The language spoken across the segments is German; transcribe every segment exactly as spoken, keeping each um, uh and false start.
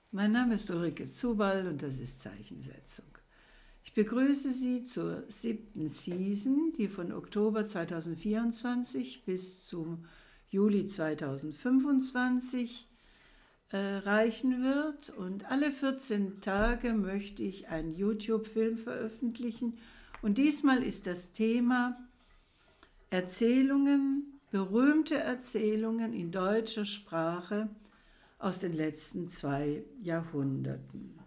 Mein Name ist Ulrike Zuball und das ist Zeichensetzung. Ich begrüße Sie zur siebten Season, die von Oktober zweitausendvierundzwanzig bis zum Juli zweitausendfünfundzwanzig äh, reichen wird. Und alle vierzehn Tage möchte ich einen YouTube-Film veröffentlichen. Und diesmal ist das Thema Erzählungen, berühmte Erzählungen in deutscher Sprache aus den letzten zwei Jahrhunderten.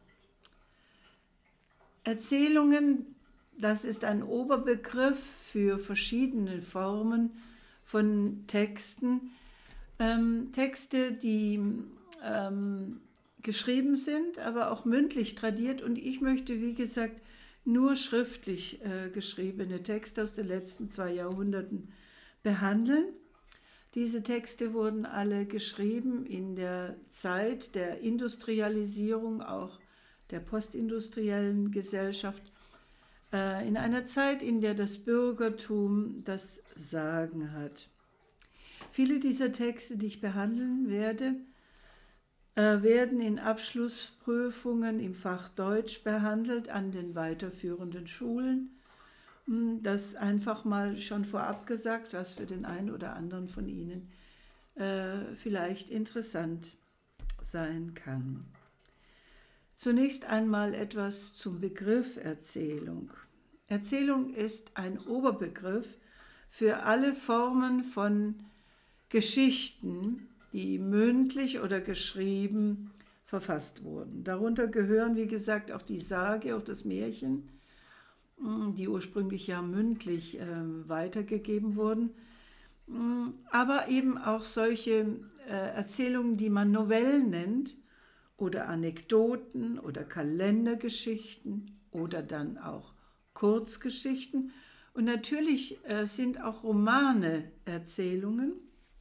Erzählungen, das ist ein Oberbegriff für verschiedene Formen von Texten. Ähm, Texte, die ähm, geschrieben sind, aber auch mündlich tradiert. Und ich möchte, wie gesagt, nur schriftlich äh, geschriebene Texte aus den letzten zwei Jahrhunderten behandeln. Diese Texte wurden alle geschrieben in der Zeit der Industrialisierung, auch der postindustriellen Gesellschaft, äh, in einer Zeit, in der das Bürgertum das Sagen hat. Viele dieser Texte, die ich behandeln werde, äh, werden in Abschlussprüfungen im Fach Deutsch behandelt an den weiterführenden Schulen. Das einfach mal schon vorab gesagt, was für den einen oder anderen von Ihnen äh, vielleicht interessant sein kann. Zunächst einmal etwas zum Begriff Erzählung. Erzählung ist ein Oberbegriff für alle Formen von Geschichten, die mündlich oder geschrieben verfasst wurden. Darunter gehören, wie gesagt, auch die Sage, auch das Märchen, die ursprünglich ja mündlich äh, weitergegeben wurden, aber eben auch solche äh, Erzählungen, die man Novellen nennt, oder Anekdoten oder Kalendergeschichten oder dann auch Kurzgeschichten. Und natürlich äh, sind auch Romane Erzählungen,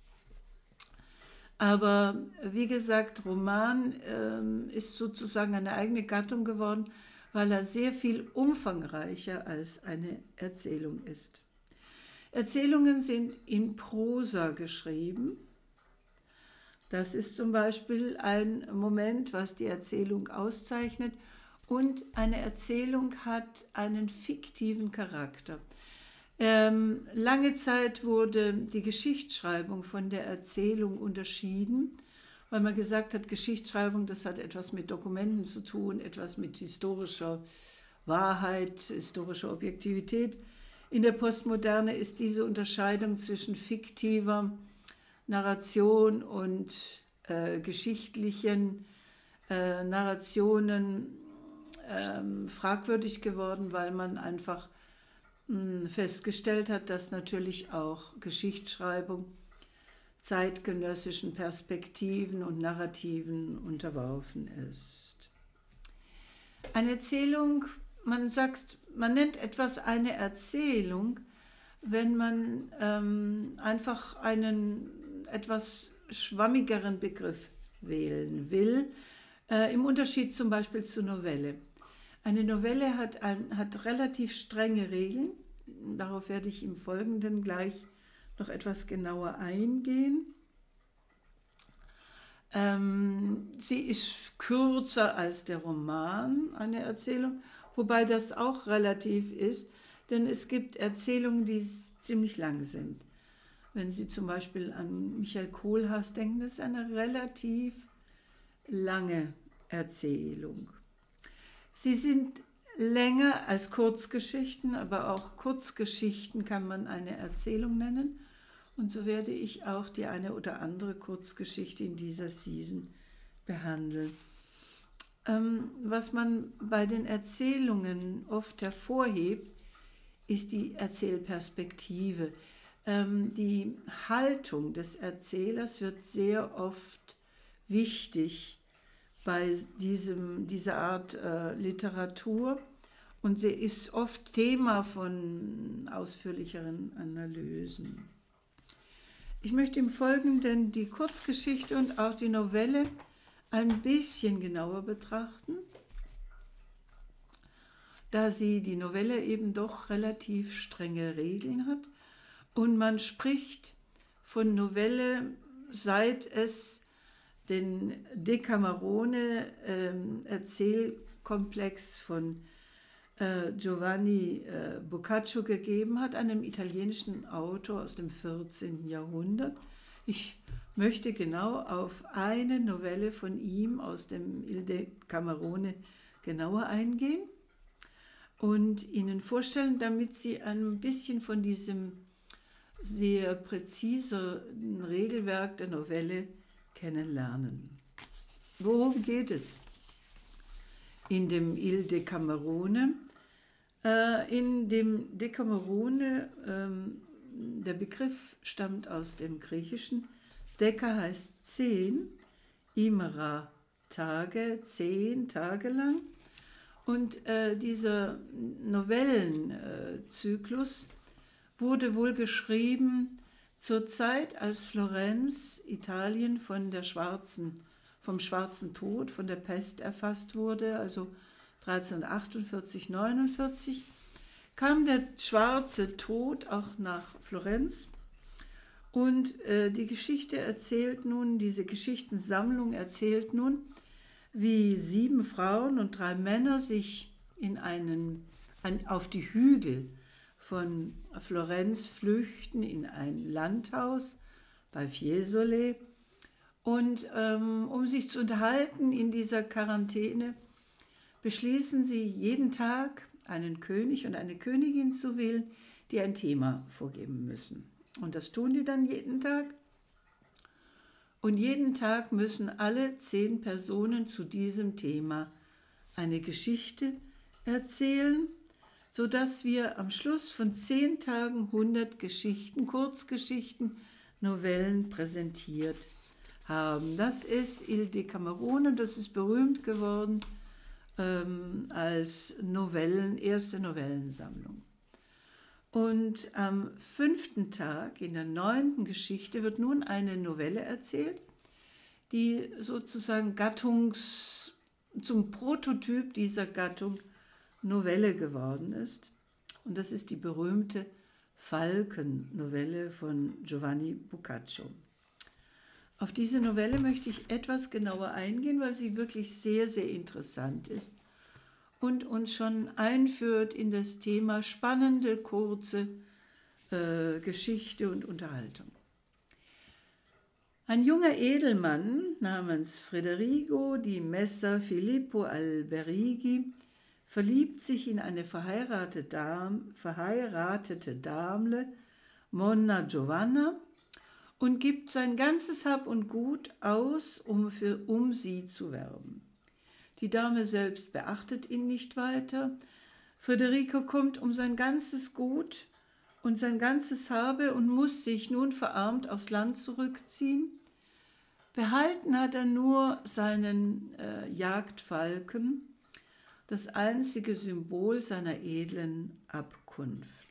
aber wie gesagt, Roman äh, ist sozusagen eine eigene Gattung geworden, weil er sehr viel umfangreicher als eine Erzählung ist. Erzählungen sind in Prosa geschrieben. Das ist zum Beispiel ein Moment, was die Erzählung auszeichnet. Und eine Erzählung hat einen fiktiven Charakter. Ähm, lange Zeit wurde die Geschichtsschreibung von der Erzählung unterschieden, weil man gesagt hat, Geschichtsschreibung, das hat etwas mit Dokumenten zu tun, etwas mit historischer Wahrheit, historischer Objektivität. In der Postmoderne ist diese Unterscheidung zwischen fiktiver Narration und äh, geschichtlichen äh, Narrationen äh, fragwürdig geworden, weil man einfach mh, festgestellt hat, dass natürlich auch Geschichtsschreibung zeitgenössischen Perspektiven und Narrativen unterworfen ist. Eine Erzählung, man sagt, man nennt etwas eine Erzählung, wenn man ähm, einfach einen etwas schwammigeren Begriff wählen will, äh, im Unterschied zum Beispiel zur Novelle. Eine Novelle hat, ein, hat relativ strenge Regeln, darauf werde ich im Folgenden gleich noch etwas genauer eingehen. Ähm, sie ist kürzer als der Roman, eine Erzählung, wobei das auch relativ ist, denn es gibt Erzählungen, die ziemlich lang sind. Wenn Sie zum Beispiel an Michael Kohlhaas denken, das ist eine relativ lange Erzählung. Sie sind länger als Kurzgeschichten, aber auch Kurzgeschichten kann man eine Erzählung nennen. Und so werde ich auch die eine oder andere Kurzgeschichte in dieser Season behandeln. Ähm, was man bei den Erzählungen oft hervorhebt, ist die Erzählperspektive. Ähm, die Haltung des Erzählers wird sehr oft wichtig bei diesem, dieser Art äh, Literatur und sie ist oft Thema von ausführlicheren Analysen. Ich möchte im Folgenden die Kurzgeschichte und auch die Novelle ein bisschen genauer betrachten, da sie die Novelle eben doch relativ strenge Regeln hat und man spricht von Novelle, seit es den Decamerone-Erzählkomplex ähm, von äh, Giovanni äh, Boccaccio gegeben hat, einem italienischen Autor aus dem vierzehnten Jahrhundert. Ich möchte genau auf eine Novelle von ihm aus dem Il Decamerone genauer eingehen und Ihnen vorstellen, damit Sie ein bisschen von diesem sehr präzisen Regelwerk der Novelle kennenlernen. Worum geht es in dem Il Decamerone? Äh, in dem Decamerone, ähm, der Begriff stammt aus dem Griechischen. Deka heißt zehn, Imera Tage, zehn Tage lang. Und äh, dieser Novellenzyklus äh, wurde wohl geschrieben zur Zeit, als Florenz, Italien, von der schwarzen, vom Schwarzen Tod, von der Pest erfasst wurde, also dreizehnhundertachtundvierzig, neunundvierzig, kam der Schwarze Tod auch nach Florenz. Und äh, die Geschichte erzählt nun, diese Geschichtensammlung erzählt nun, wie sieben Frauen und drei Männer sich in einen, an, auf die Hügel von Florenz flüchten, in ein Landhaus bei Fiesole. Und ähm, um sich zu unterhalten in dieser Quarantäne, beschließen sie jeden Tag einen König und eine Königin zu wählen, die ein Thema vorgeben müssen. Und das tun die dann jeden Tag. Und jeden Tag müssen alle zehn Personen zu diesem Thema eine Geschichte erzählen, sodass wir am Schluss von zehn Tagen hundert Geschichten, Kurzgeschichten, Novellen präsentiert haben. Das ist Il Decamerone, das ist berühmt geworden ähm, als Novellen, erste Novellensammlung. Und am fünften Tag, in der neunten Geschichte, wird nun eine Novelle erzählt, die sozusagen Gattungs, zum Prototyp dieser Gattung Novelle geworden ist. Und das ist die berühmte Falken-Novelle von Giovanni Boccaccio. Auf diese Novelle möchte ich etwas genauer eingehen, weil sie wirklich sehr, sehr interessant ist und uns schon einführt in das Thema spannende, kurze äh, Geschichte und Unterhaltung. Ein junger Edelmann namens Federigo di Messer Filippo Alberighi verliebt sich in eine verheiratete Dame, verheiratete Dame, Monna Giovanna, und gibt sein ganzes Hab und Gut aus, um, für, um sie zu werben. Die Dame selbst beachtet ihn nicht weiter. Federico kommt um sein ganzes Gut und sein ganzes Habe und muss sich nun verarmt aufs Land zurückziehen. Behalten hat er nur seinen äh, Jagdfalken, das einzige Symbol seiner edlen Abkunft.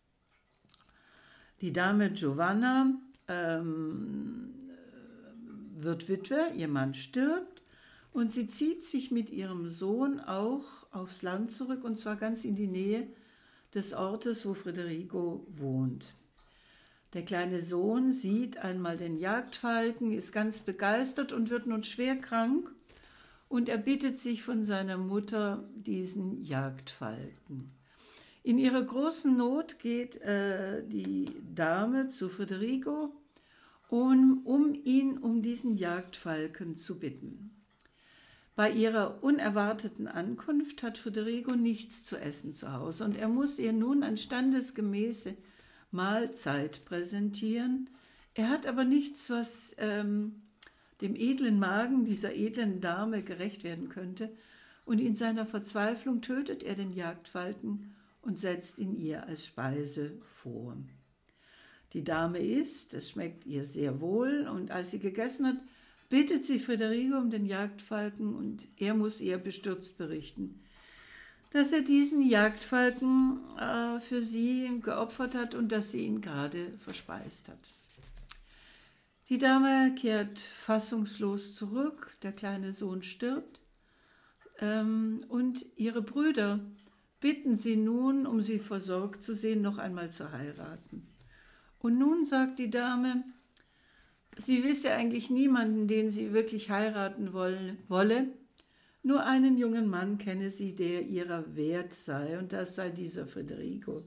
Die Dame Giovanna ähm, wird Witwe, ihr Mann stirbt und sie zieht sich mit ihrem Sohn auch aufs Land zurück, und zwar ganz in die Nähe des Ortes, wo Federico wohnt. Der kleine Sohn sieht einmal den Jagdfalken, ist ganz begeistert und wird nun schwer krank. Und er bittet sich von seiner Mutter diesen Jagdfalken. In ihrer großen Not geht äh, die Dame zu Federico, um, um ihn um diesen Jagdfalken zu bitten. Bei ihrer unerwarteten Ankunft hat Federico nichts zu essen zu Hause und er muss ihr nun eine standesgemäße Mahlzeit präsentieren. Er hat aber nichts, was ähm, dem edlen Magen dieser edlen Dame gerecht werden könnte, und in seiner Verzweiflung tötet er den Jagdfalken und setzt ihn ihr als Speise vor. Die Dame isst, es schmeckt ihr sehr wohl, und als sie gegessen hat, bittet sie Federico um den Jagdfalken, und er muss ihr bestürzt berichten, dass er diesen Jagdfalken äh, für sie geopfert hat und dass sie ihn gerade verspeist hat. Die Dame kehrt fassungslos zurück, der kleine Sohn stirbt ähm, und ihre Brüder bitten sie nun, um sie versorgt zu sehen, noch einmal zu heiraten. Und nun sagt die Dame, sie wisse eigentlich niemanden, den sie wirklich heiraten wolle, wolle. Nur einen jungen Mann kenne sie, der ihrer wert sei, und das sei dieser Federico.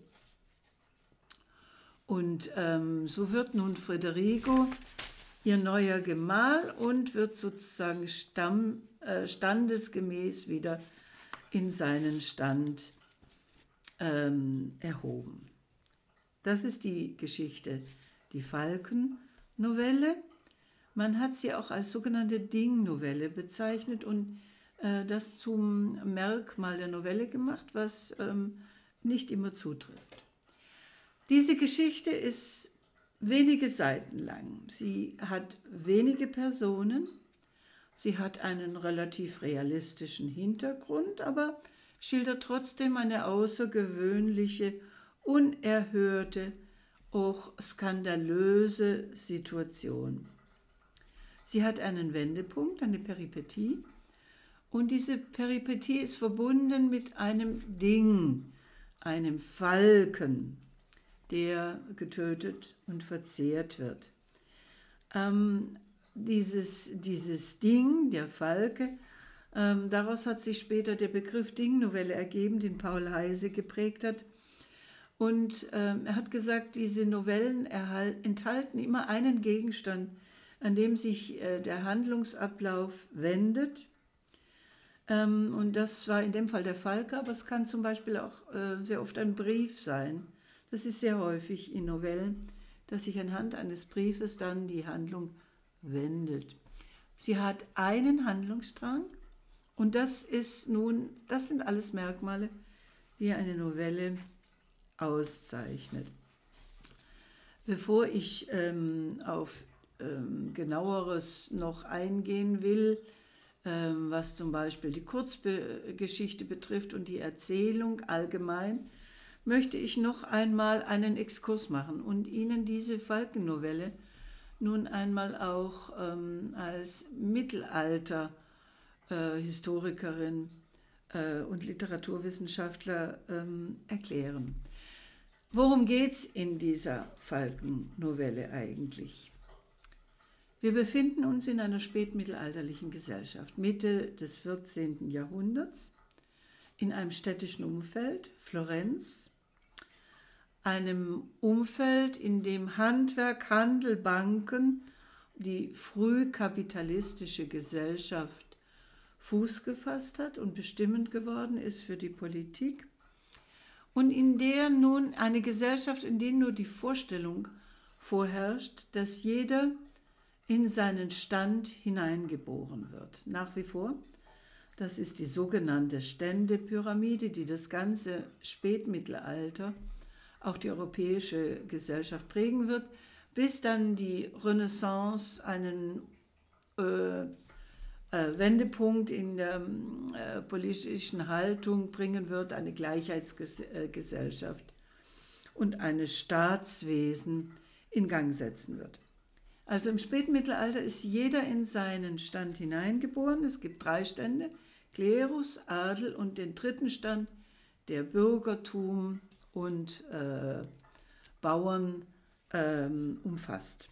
Und ähm, so wird nun Federico ihr neuer Gemahl und wird sozusagen stamm, äh, standesgemäß wieder in seinen Stand ähm, erhoben. Das ist die Geschichte, die Falken-Novelle. Man hat sie auch als sogenannte Ding-Novelle bezeichnet und äh, das zum Merkmal der Novelle gemacht, was ähm, nicht immer zutrifft. Diese Geschichte ist wenige Seiten lang. Sie hat wenige Personen, sie hat einen relativ realistischen Hintergrund, aber schildert trotzdem eine außergewöhnliche, unerhörte, auch skandalöse Situation. Sie hat einen Wendepunkt, eine Peripetie, und diese Peripetie ist verbunden mit einem Ding, einem Falken, der getötet und verzehrt wird. Ähm, dieses, dieses Ding, der Falke, ähm, daraus hat sich später der Begriff Ding-Novelle ergeben, den Paul Heyse geprägt hat. Und ähm, er hat gesagt, diese Novellen enthalten immer einen Gegenstand, an dem sich äh, der Handlungsablauf wendet. Ähm, und das war in dem Fall der Falke, aber es kann zum Beispiel auch äh, sehr oft ein Brief sein. Das ist sehr häufig in Novellen, dass sich anhand eines Briefes dann die Handlung wendet. Sie hat einen Handlungsstrang und das ist nun, das sind alles Merkmale, die eine Novelle auszeichnet. Bevor ich ähm, auf ähm, genaueres noch eingehen will, ähm, was zum Beispiel die Kurzgeschichte betrifft und die Erzählung allgemein, möchte ich noch einmal einen Exkurs machen und Ihnen diese Falken-Novelle nun einmal auch ähm, als Mittelalter-Historikerin äh, äh, und Literaturwissenschaftler ähm, erklären. Worum geht es in dieser Falken-Novelle eigentlich? Wir befinden uns in einer spätmittelalterlichen Gesellschaft, Mitte des vierzehnten Jahrhunderts, in einem städtischen Umfeld, Florenz, einem Umfeld, in dem Handwerk, Handel, Banken, die frühkapitalistische Gesellschaft Fuß gefasst hat und bestimmend geworden ist für die Politik, und in der nun eine Gesellschaft, in der nur die Vorstellung vorherrscht, dass jeder in seinen Stand hineingeboren wird. Nach wie vor, das ist die sogenannte Ständepyramide, die das ganze Spätmittelalter, auch die europäische Gesellschaft prägen wird, bis dann die Renaissance einen äh, äh, Wendepunkt in der äh, politischen Haltung bringen wird, eine Gleichheitsgesellschaft und ein Staatswesen in Gang setzen wird. Also im Spätmittelalter ist jeder in seinen Stand hineingeboren. Es gibt drei Stände, Klerus, Adel und den dritten Stand, der Bürgertum und äh, Bauern ähm, umfasst.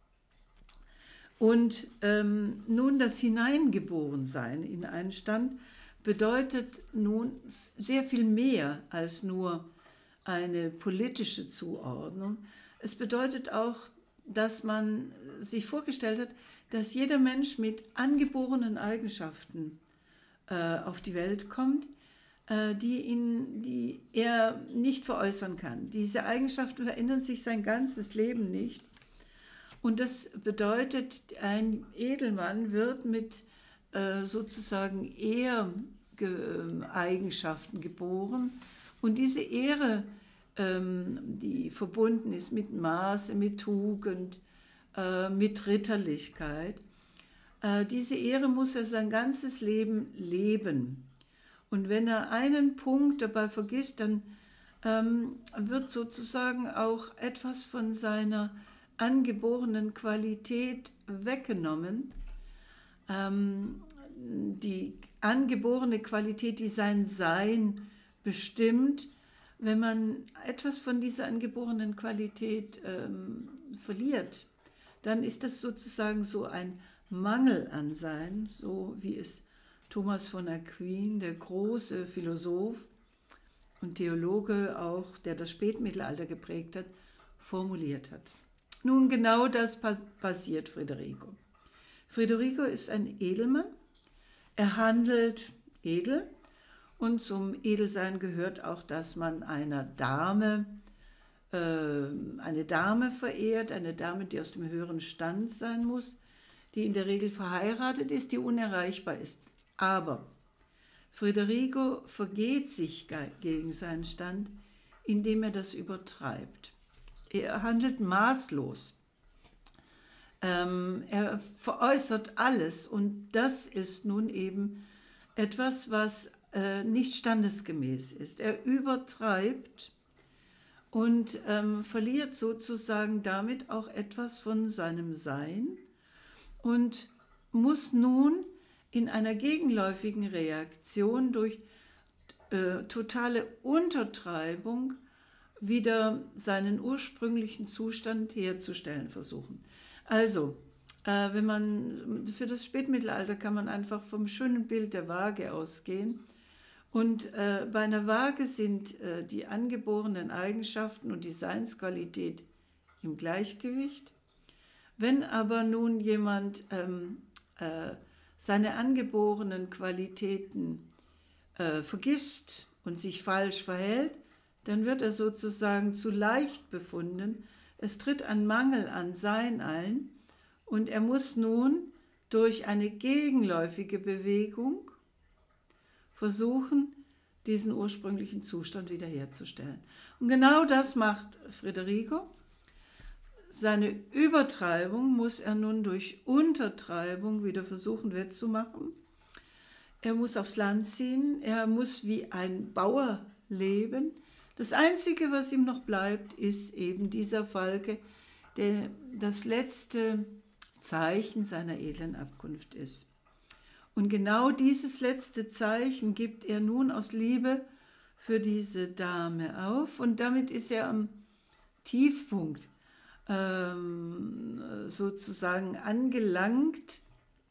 Und ähm, nun das Hineingeborensein in einen Stand bedeutet nun sehr viel mehr als nur eine politische Zuordnung. Es bedeutet auch, dass man sich vorgestellt hat, dass jeder Mensch mit angeborenen Eigenschaften äh, auf die Welt kommt, Die, ihn, die er nicht veräußern kann. Diese Eigenschaften verändern sich sein ganzes Leben nicht. Und das bedeutet, ein Edelmann wird mit äh, sozusagen Ehreigenschaften geboren. Und diese Ehre, ähm, die verbunden ist mit Maße, mit Tugend, äh, mit Ritterlichkeit, äh, diese Ehre muss er sein ganzes Leben leben. Und wenn er einen Punkt dabei vergisst, dann ähm, wird sozusagen auch etwas von seiner angeborenen Qualität weggenommen. Ähm, die angeborene Qualität, die sein Sein bestimmt, wenn man etwas von dieser angeborenen Qualität ähm, verliert, dann ist das sozusagen so ein Mangel an Sein, so wie es Thomas von Aquin, der große Philosoph und Theologe auch, der das Spätmittelalter geprägt hat, formuliert hat. Nun, genau das passiert Federico. Federico ist ein Edelmann, er handelt edel und zum Edelsein gehört auch, dass man einer Dame, äh, eine Dame verehrt, eine Dame, die aus dem höheren Stand sein muss, die in der Regel verheiratet ist, die unerreichbar ist. Aber Federico vergeht sich gegen seinen Stand, indem er das übertreibt. Er handelt maßlos. Ähm, er veräußert alles und das ist nun eben etwas, was äh, nicht standesgemäß ist. Er übertreibt und ähm, verliert sozusagen damit auch etwas von seinem Sein und muss nun in einer gegenläufigen Reaktion durch äh, totale Untertreibung wieder seinen ursprünglichen Zustand herzustellen versuchen. Also, äh, wenn man für das Spätmittelalter kann man einfach vom schönen Bild der Waage ausgehen. Und äh, bei einer Waage sind äh, die angeborenen Eigenschaften und die Seinsqualität im Gleichgewicht. Wenn aber nun jemand ähm, äh, seine angeborenen Qualitäten äh, vergisst und sich falsch verhält, dann wird er sozusagen zu leicht befunden. Es tritt ein Mangel an Sein ein und er muss nun durch eine gegenläufige Bewegung versuchen, diesen ursprünglichen Zustand wiederherzustellen. Und genau das macht Federico. Seine Übertreibung muss er nun durch Untertreibung wieder versuchen wettzumachen. Er muss aufs Land ziehen, er muss wie ein Bauer leben. Das Einzige, was ihm noch bleibt, ist eben dieser Falke, der das letzte Zeichen seiner edlen Abkunft ist. Und genau dieses letzte Zeichen gibt er nun aus Liebe für diese Dame auf und damit ist er am Tiefpunkt ähm, sozusagen angelangt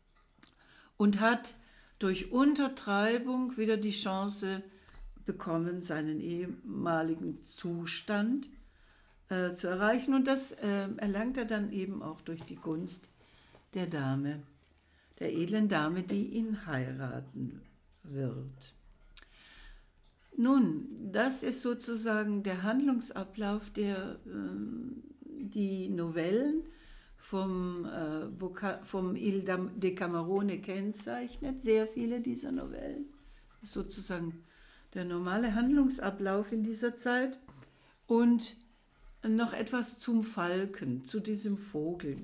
und hat durch Untertreibung wieder die Chance bekommen, seinen ehemaligen Zustand äh, zu erreichen. Und das äh, erlangt er dann eben auch durch die Gunst der Dame, der edlen Dame, die ihn heiraten wird. Nun, das ist sozusagen der Handlungsablauf, der äh, die Novellen vom, äh, Boca, vom Il Decamerone kennzeichnet, sehr viele dieser Novellen. Das ist sozusagen der normale Handlungsablauf in dieser Zeit. Und noch etwas zum Falken, zu diesem Vogel.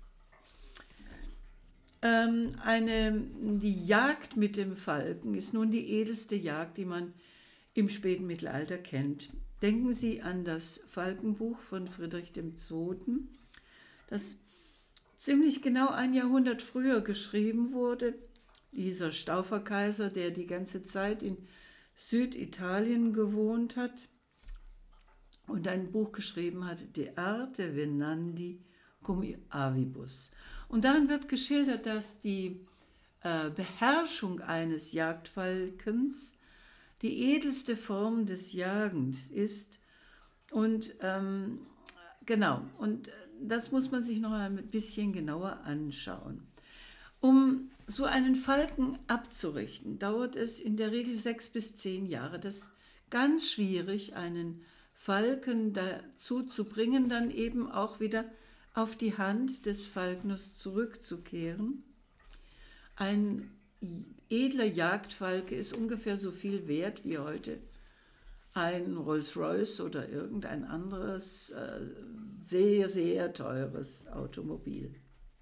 Ähm, eine, die Jagd mit dem Falken ist nun die edelste Jagd, die man im späten Mittelalter kennt. Denken Sie an das Falkenbuch von Friedrich dem Zweiten, das ziemlich genau ein Jahrhundert früher geschrieben wurde. Dieser Stauferkaiser, der die ganze Zeit in Süditalien gewohnt hat und ein Buch geschrieben hat, De arte venandi cum avibus. Und darin wird geschildert, dass die äh, Beherrschung eines Jagdfalkens die edelste Form des Jagens ist. Und ähm, genau, und das muss man sich noch ein bisschen genauer anschauen. Um so einen Falken abzurichten, dauert es in der Regel sechs bis zehn Jahre. Das ist ganz schwierig, einen Falken dazu zu bringen, dann eben auch wieder auf die Hand des Falkners zurückzukehren. Ein edler Jagdfalke ist ungefähr so viel wert wie heute ein Rolls-Royce oder irgendein anderes äh, sehr, sehr teures Automobil.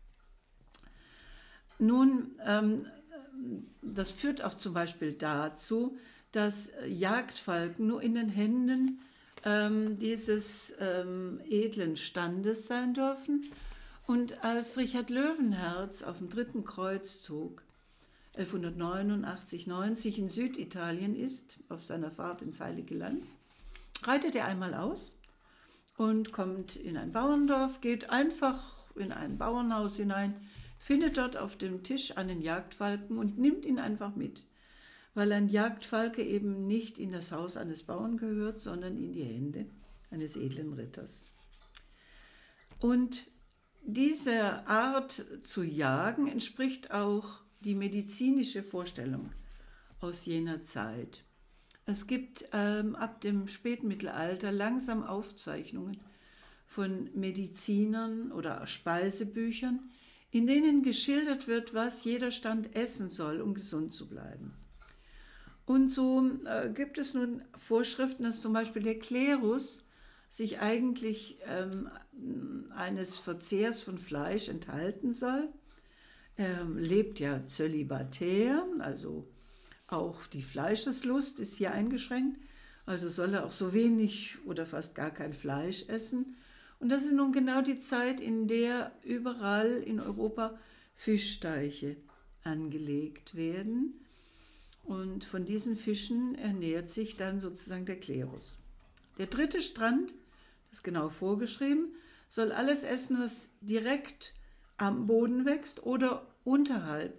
Nun, ähm, das führt auch zum Beispiel dazu, dass Jagdfalken nur in den Händen ähm, dieses ähm, edlen Standes sein dürfen. Und als Richard Löwenherz auf dem dritten Kreuzzug elfhundertneunundachtzig neunzig in Süditalien ist, auf seiner Fahrt ins Heilige Land, reitet er einmal aus und kommt in ein Bauerndorf, geht einfach in ein Bauernhaus hinein, findet dort auf dem Tisch einen Jagdfalken und nimmt ihn einfach mit, weil ein Jagdfalke eben nicht in das Haus eines Bauern gehört, sondern in die Hände eines edlen Ritters. Und diese Art zu jagen entspricht auch die medizinische Vorstellung aus jener Zeit. Es gibt ähm, ab dem Spätmittelalter langsam Aufzeichnungen von Medizinern oder Speisebüchern, in denen geschildert wird, was jeder Stand essen soll, um gesund zu bleiben. Und so äh, gibt es nun Vorschriften, dass zum Beispiel der Klerus sich eigentlich ähm, eines Verzehrs von Fleisch enthalten soll. Er lebt ja zölibatär, also auch die Fleischeslust ist hier eingeschränkt, also soll er auch so wenig oder fast gar kein Fleisch essen. Und das ist nun genau die Zeit, in der überall in Europa Fischteiche angelegt werden. Und von diesen Fischen ernährt sich dann sozusagen der Klerus. Der dritte Stand, das ist genau vorgeschrieben, soll alles essen, was direkt am Boden wächst oder unterhalb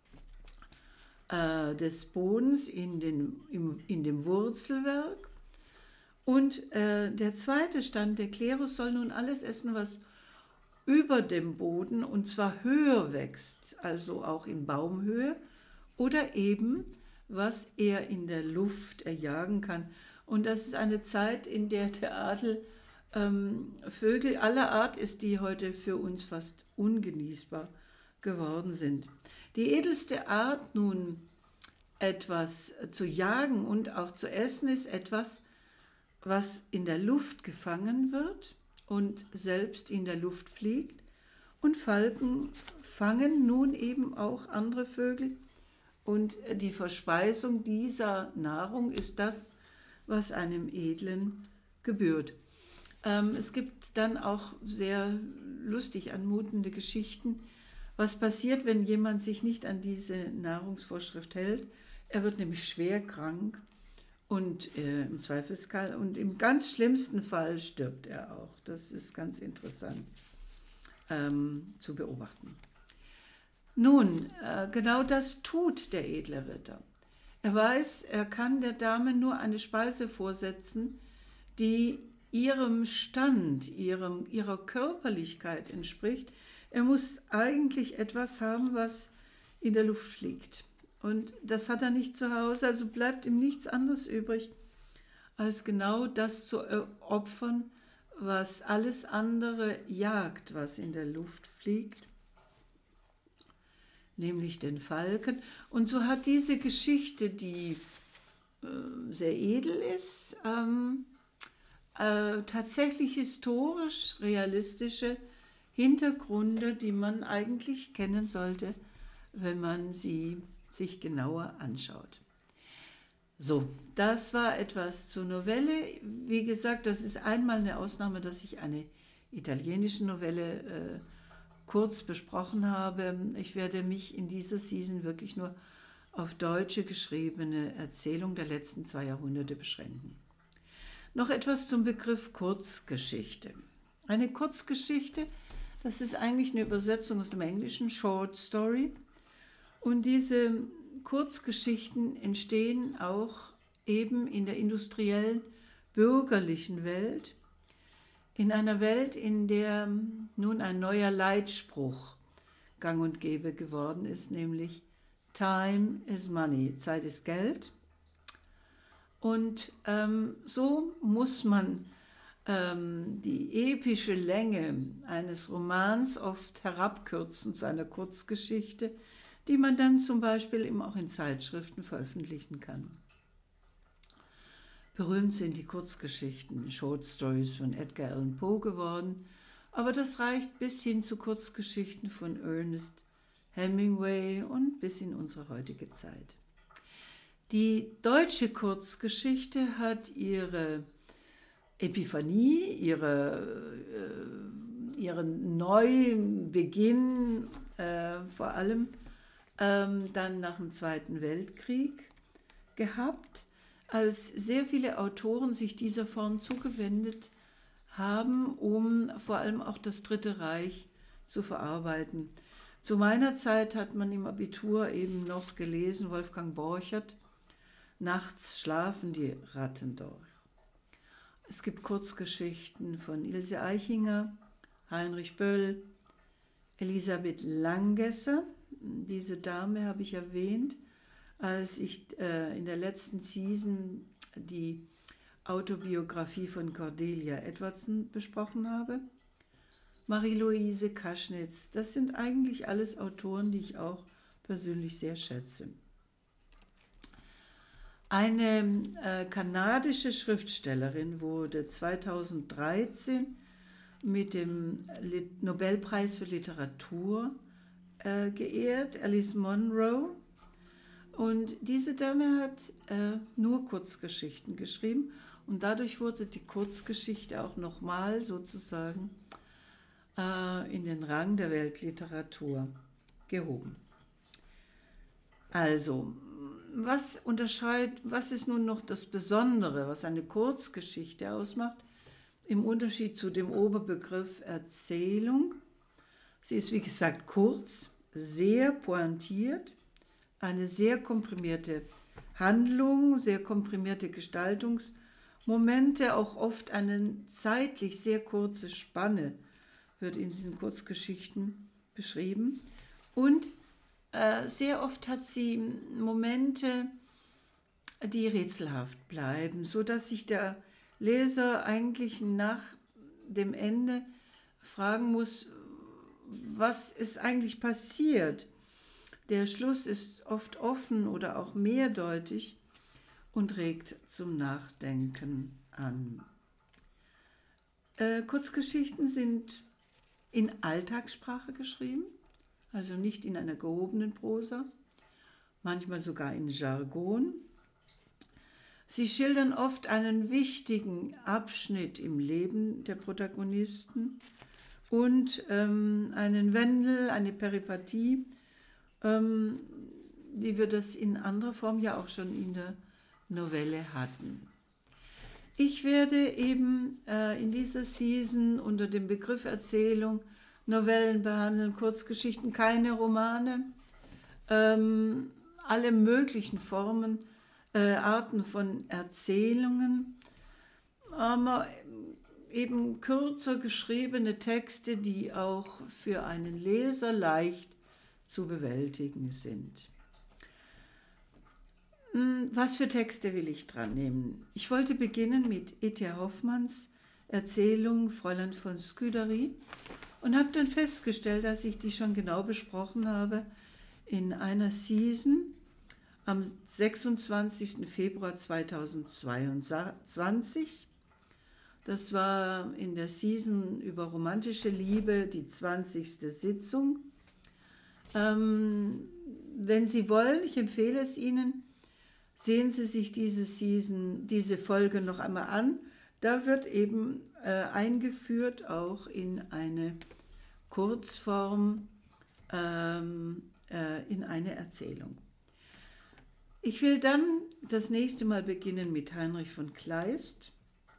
äh, des Bodens in, den, im, in dem Wurzelwerk. Und äh, der zweite Stand, der Klerus, soll nun alles essen, was über dem Boden und zwar höher wächst, also auch in Baumhöhe oder eben was er in der Luft erjagen kann. Und das ist eine Zeit, in der der Adel ähm, Vögel aller Art ist, die heute für uns fast ungenießbar geworden sind. Die edelste Art nun etwas zu jagen und auch zu essen ist etwas, was in der Luft gefangen wird und selbst in der Luft fliegt. Und Falken fangen nun eben auch andere Vögel. Und die Verspeisung dieser Nahrung ist das, was einem Edlen gebührt. Ähm, es gibt dann auch sehr lustig anmutende Geschichten, was passiert, wenn jemand sich nicht an diese Nahrungsvorschrift hält. Er wird nämlich schwer krank und äh, im Zweifelsfall und im ganz schlimmsten Fall stirbt er auch. Das ist ganz interessant ähm, zu beobachten. Nun, äh, genau das tut der edle Ritter. Er weiß, er kann der Dame nur eine Speise vorsetzen, die ihrem Stand, ihrem, ihrer Körperlichkeit entspricht. Er muss eigentlich etwas haben, was in der Luft fliegt. Und das hat er nicht zu Hause, also bleibt ihm nichts anderes übrig, als genau das zu opfern, was alles andere jagt, was in der Luft fliegt, nämlich den Falken. Und so hat diese Geschichte, die äh, sehr edel ist, ähm, äh, tatsächlich historisch realistische Hintergründe, die man eigentlich kennen sollte, wenn man sie sich genauer anschaut. So, das war etwas zur Novelle. Wie gesagt, das ist einmal eine Ausnahme, dass ich eine italienische Novelle äh, kurz besprochen habe. Ich werde mich in dieser Season wirklich nur auf deutsche geschriebene Erzählung der letzten zwei Jahrhunderte beschränken. Noch etwas zum Begriff Kurzgeschichte. Eine Kurzgeschichte, das ist eigentlich eine Übersetzung aus dem Englischen, Short Story. Und diese Kurzgeschichten entstehen auch eben in der industriellen, bürgerlichen Welt, in einer Welt, in der nun ein neuer Leitspruch gang und gäbe geworden ist, nämlich Time is Money, Zeit ist Geld. Und ähm, so muss man ähm, die epische Länge eines Romans oft herabkürzen zu einer Kurzgeschichte, die man dann zum Beispiel eben auch in Zeitschriften veröffentlichen kann. Berühmt sind die Kurzgeschichten, Short Stories von Edgar Allan Poe geworden, aber das reicht bis hin zu Kurzgeschichten von Ernest Hemingway und bis in unsere heutige Zeit. Die deutsche Kurzgeschichte hat ihre Epiphanie, ihre, äh, ihren Neubeginn äh, vor allem ähm, dann nach dem Zweiten Weltkrieg gehabt, als sehr viele Autoren sich dieser Form zugewendet haben, um vor allem auch das Dritte Reich zu verarbeiten. Zu meiner Zeit hat man im Abitur eben noch gelesen, Wolfgang Borchert, Nachts schlafen die Ratten doch. Es gibt Kurzgeschichten von Ilse Aichinger, Heinrich Böll, Elisabeth Langesser. Diese Dame habe ich erwähnt, als ich äh, in der letzten Season die Autobiografie von Cordelia Edwardson besprochen habe. Marie-Louise Kaschnitz, das sind eigentlich alles Autoren, die ich auch persönlich sehr schätze. Eine äh, kanadische Schriftstellerin wurde zweitausenddreizehn mit dem Lit- Nobelpreis für Literatur äh, geehrt, Alice Munro. Und diese Dame hat äh, nur Kurzgeschichten geschrieben und dadurch wurde die Kurzgeschichte auch nochmal sozusagen äh, in den Rang der Weltliteratur gehoben. Also, was unterscheidet, was ist nun noch das Besondere, was eine Kurzgeschichte ausmacht, im Unterschied zu dem Oberbegriff Erzählung? Sie ist, wie gesagt, kurz, sehr pointiert, eine sehr komprimierte Handlung, sehr komprimierte Gestaltungsmomente, auch oft eine zeitlich sehr kurze Spanne wird in diesen Kurzgeschichten beschrieben. Und äh, sehr oft hat sie Momente, die rätselhaft bleiben, sodass sich der Leser eigentlich nach dem Ende fragen muss, was ist eigentlich passiert. Der Schluss ist oft offen oder auch mehrdeutig und regt zum Nachdenken an. Äh, Kurzgeschichten sind in Alltagssprache geschrieben, also nicht in einer gehobenen Prosa, manchmal sogar in Jargon. Sie schildern oft einen wichtigen Abschnitt im Leben der Protagonisten und ähm, einen Wendel, eine Peripathie, ähm, wie wir das in anderer Form ja auch schon in der Novelle hatten. Ich werde eben äh, in dieser Season unter dem Begriff Erzählung Novellen behandeln, Kurzgeschichten, keine Romane, ähm, alle möglichen Formen, äh, Arten von Erzählungen, aber eben kürzer geschriebene Texte, die auch für einen Leser leicht zu bewältigen sind. Was für Texte will ich dran nehmen? Ich wollte beginnen mit E T Hoffmanns Erzählung Fräulein von Scudéry und habe dann festgestellt, dass ich die schon genau besprochen habe in einer Season am sechsundzwanzigsten Februar zweitausendzweiundzwanzig. Das war in der Season über romantische Liebe, die zwanzigste Sitzung. Ähm, wenn Sie wollen, ich empfehle es Ihnen, sehen Sie sich diese Season, diese Folge noch einmal an. Da wird eben äh, eingeführt auch in eine Kurzform, ähm, äh, in eine Erzählung. Ich will dann das nächste Mal beginnen mit Heinrich von Kleist.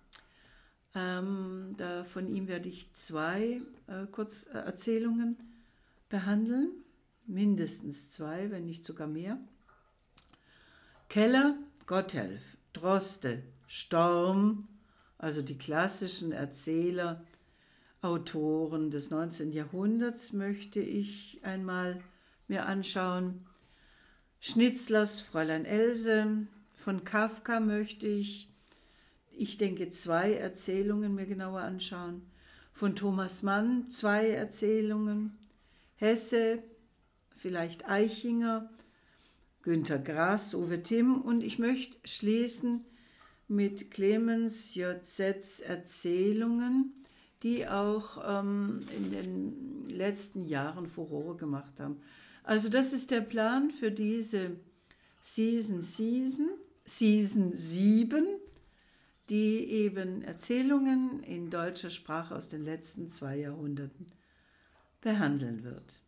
Ähm, da von ihm werde ich zwei äh, Kurzerzählungen behandeln, mindestens zwei, wenn nicht sogar mehr. Keller, Gotthelf, Droste, Storm, also die klassischen Erzähler, Autoren des neunzehnten Jahrhunderts möchte ich einmal mir anschauen. Schnitzlers Fräulein Else, von Kafka möchte ich, ich denke, zwei Erzählungen mir genauer anschauen. Von Thomas Mann zwei Erzählungen. Hesse, vielleicht Aichinger, Günter Grass, Uwe Timm und ich möchte schließen mit Clemens Jorzets Erzählungen, die auch ähm, in den letzten Jahren Furore gemacht haben. Also das ist der Plan für diese Season, Season, Season sieben, die eben Erzählungen in deutscher Sprache aus den letzten zwei Jahrhunderten behandeln wird.